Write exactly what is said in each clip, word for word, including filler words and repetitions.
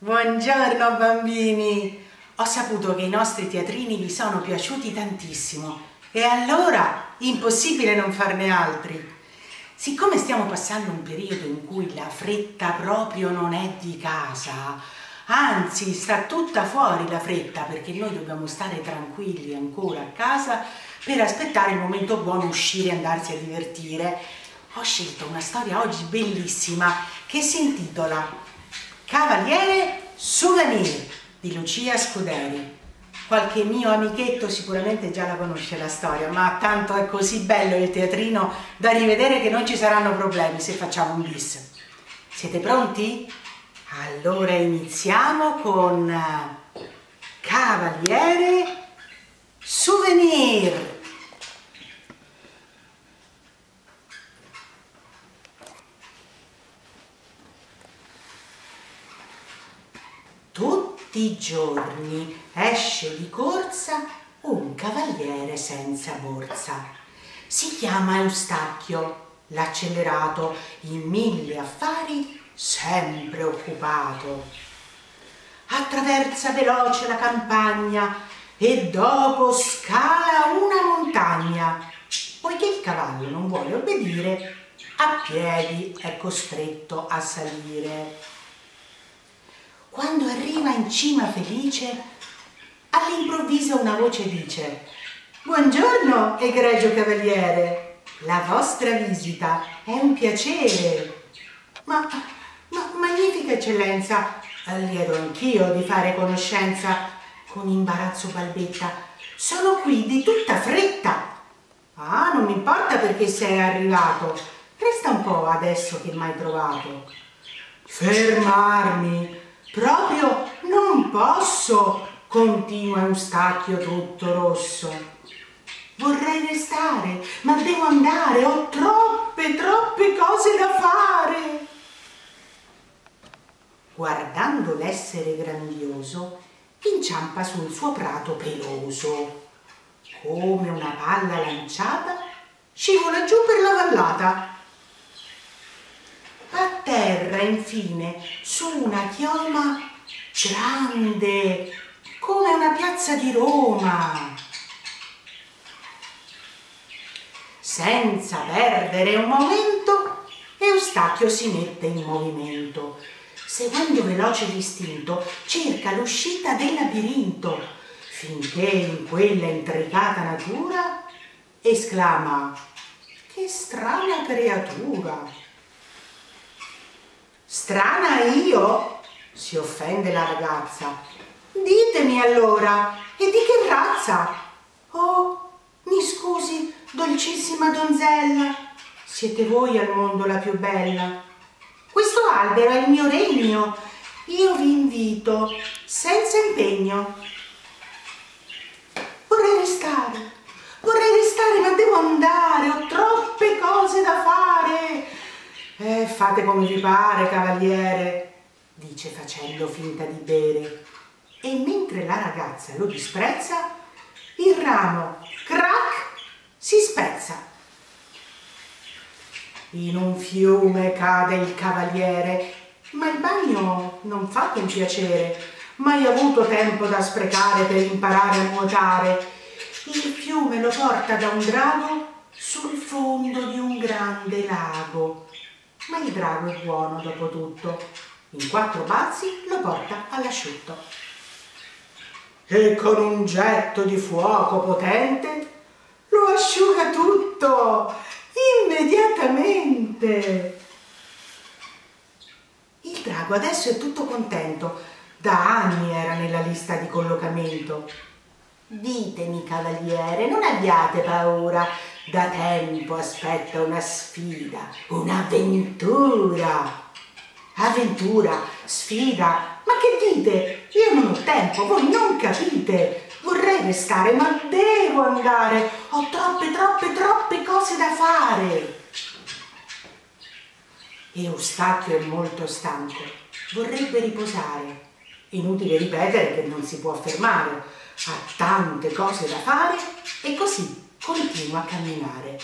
Buongiorno bambini! Ho saputo che i nostri teatrini vi sono piaciuti tantissimo e allora impossibile non farne altri. Siccome stiamo passando un periodo in cui la fretta proprio non è di casa, anzi sta tutta fuori la fretta perché noi dobbiamo stare tranquilli ancora a casa per aspettare il momento buono, uscire e andarsi a divertire, ho scelto una storia oggi bellissima che si intitola Cavaliere Souvenir di Lucia Scuderi. Qualche mio amichetto sicuramente già la conosce la storia, ma tanto è così bello il teatrino da rivedere che non ci saranno problemi se facciamo un bis. Siete pronti? Allora iniziamo con Cavaliere Souvenir. Tutti i giorni esce di corsa un cavaliere senza borsa. Si chiama Eustachio, l'accelerato, in mille affari sempre occupato. Attraversa veloce la campagna e dopo scala una montagna. Poiché il cavallo non vuole obbedire, a piedi è costretto a salire. Quando arriva in cima felice, all'improvviso una voce dice: «Buongiorno, egregio cavaliere, la vostra visita è un piacere». «Ma, ma magnifica eccellenza, lieto anch'io di fare conoscenza», con imbarazzo balbetta. «Sono qui di tutta fretta». «Ah, non mi importa perché sei arrivato, resta un po' adesso che m'hai trovato». «Fermarmi proprio non posso», continua Eustachio tutto rosso. «Vorrei restare, ma devo andare, ho troppe, troppe cose da fare». Guardando l'essere grandioso, inciampa sul suo prato peloso. Come una palla lanciata, scivola giù per la vallata. Atterra infine su una chioma grande, come una piazza di Roma. Senza perdere un momento, Eustachio si mette in movimento. Seguendo veloce l'istinto, cerca l'uscita del labirinto, finché in quella intricata natura esclama: «Che strana creatura!» «Strana io?» si offende la ragazza. «Ditemi allora, e di che razza?» «Oh, mi scusi, dolcissima donzella, siete voi al mondo la più bella. Questo albero è il mio regno, io vi invito senza impegno». «Vorrei restare, vorrei restare, ma devo andare, ho troppe cose da fare». «Eh, fate come vi pare, cavaliere», dice facendo finta di bere. E mentre la ragazza lo disprezza, il ramo, crac, si spezza. In un fiume cade il cavaliere, ma il bagno non fa con piacere. Mai avuto tempo da sprecare per imparare a nuotare. Il fiume lo porta da un drago sul fondo di un grande lago. Ma il drago è buono dopo tutto. In quattro balzi lo porta all'asciutto. E con un getto di fuoco potente lo asciuga tutto, immediatamente. Il drago adesso è tutto contento. Da anni era nella lista di collocamento. «Ditemi, cavaliere, non abbiate paura. Da tempo aspetta una sfida, un'avventura». «Avventura? Sfida? Ma che dite? Io non ho tempo, voi non capite. Vorrei restare, ma devo andare. Ho troppe, troppe, troppe cose da fare». Eustachio è molto stanco, vorrebbe riposare. Inutile ripetere che non si può fermare, ha tante cose da fare e così continua a camminare.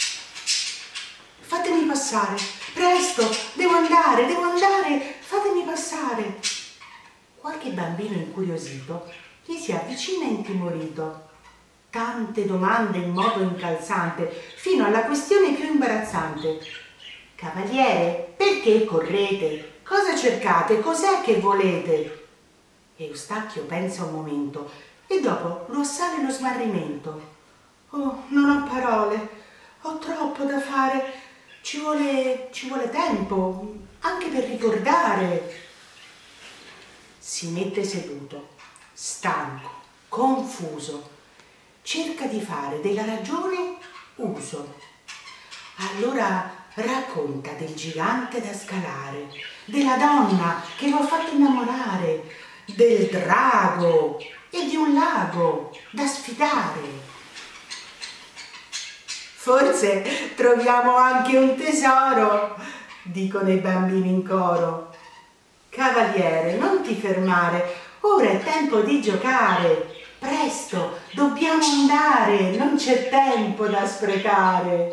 «Fatemi passare, presto, devo andare, devo andare, fatemi passare». indossare. Qualche bambino incuriosito gli si avvicina intimorito. Tante domande in modo incalzante, fino alla questione più imbarazzante. Cavaliere, perché correte? Cosa cercate? Cos'è che volete? Eustachio pensa un momento e dopo lo assale lo smarrimento. Oh, non ho parole, ho troppo da fare, ci vuole, ci vuole tempo, anche per ricordare. Si mette seduto, stanco, confuso, cerca di fare della ragione uso. Allora racconta del gigante da scalare, della donna che lo ha fatto innamorare, del drago e di un lago da sfidare. Forse troviamo anche un tesoro, dicono i bambini in coro. Cavaliere, non ti fermare, ora è tempo di giocare. Presto, dobbiamo andare, non c'è tempo da sprecare.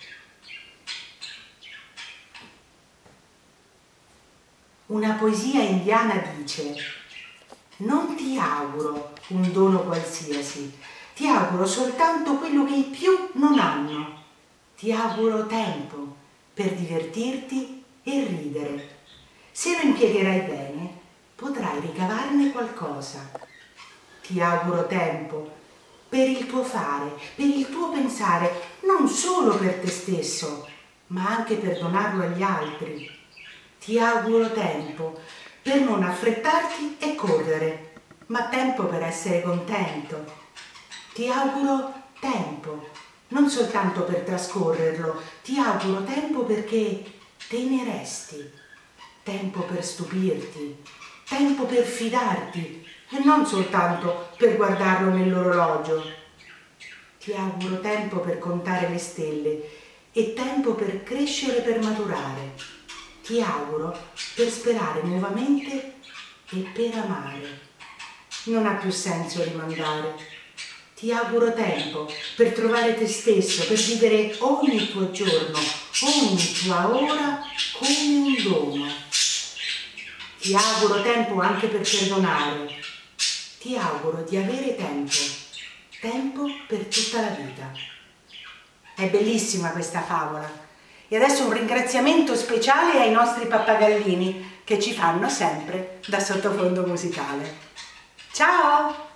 Una poesia indiana dice: non ti auguro un dono qualsiasi, ti auguro soltanto quello che i più non hanno. Ti auguro tempo per divertirti e ridere. Se lo impiegherai bene, potrai ricavarne qualcosa. Ti auguro tempo per il tuo fare, per il tuo pensare, non solo per te stesso, ma anche per donarlo agli altri. Ti auguro tempo per non affrettarti e correre, ma tempo per essere contento. Ti auguro tempo, non soltanto per trascorrerlo, ti auguro tempo perché te ne resti, tempo per stupirti, tempo per fidarti e non soltanto per guardarlo nell'orologio. Ti auguro tempo per contare le stelle e tempo per crescere, per maturare. Ti auguro per sperare nuovamente e per amare. Non ha più senso rimandare. Ti auguro tempo per trovare te stesso, per vivere ogni tuo giorno, ogni tua ora come un dono. Ti auguro tempo anche per perdonare. Ti auguro di avere tempo, tempo per tutta la vita. È bellissima questa favola. E adesso un ringraziamento speciale ai nostri pappagallini che ci fanno sempre da sottofondo musicale. Ciao!